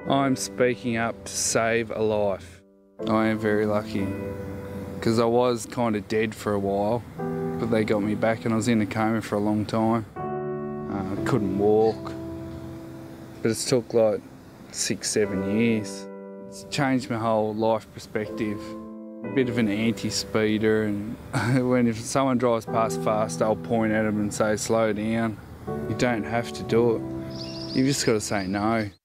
I'm speaking up to save a life. I am very lucky because I was kind of dead for a while, but they got me back and I was in a coma for a long time. I couldn't walk, but it's took like 6-7 years. It's changed my whole life perspective. A bit of an anti-speeder, and if someone drives past fast, I'll point at them and say, slow down. You don't have to do it. You've just got to say no.